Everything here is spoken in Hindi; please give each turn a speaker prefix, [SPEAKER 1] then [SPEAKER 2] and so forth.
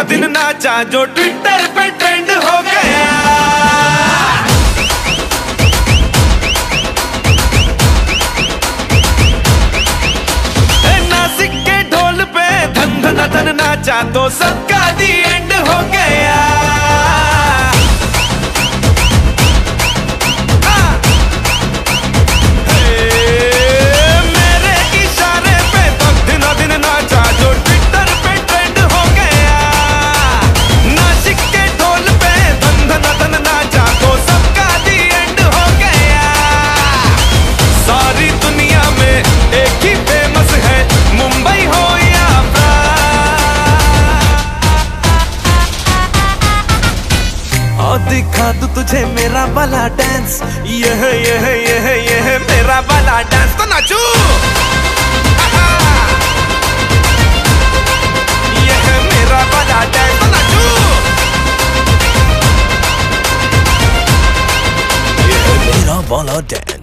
[SPEAKER 1] दिन नाचा जो ट्विटर पे ट्रेंड हो गया। नासिक के ढोल पे धन धन धन नाचा तो सबका दी एंड हो गया। दिखा दूं तुझे मेरा वाला डांस, ये मेरा वाला डांस तो नाचू। ये है मेरा वाला डांस तो नाचू। ये है मेरा वाला डांस।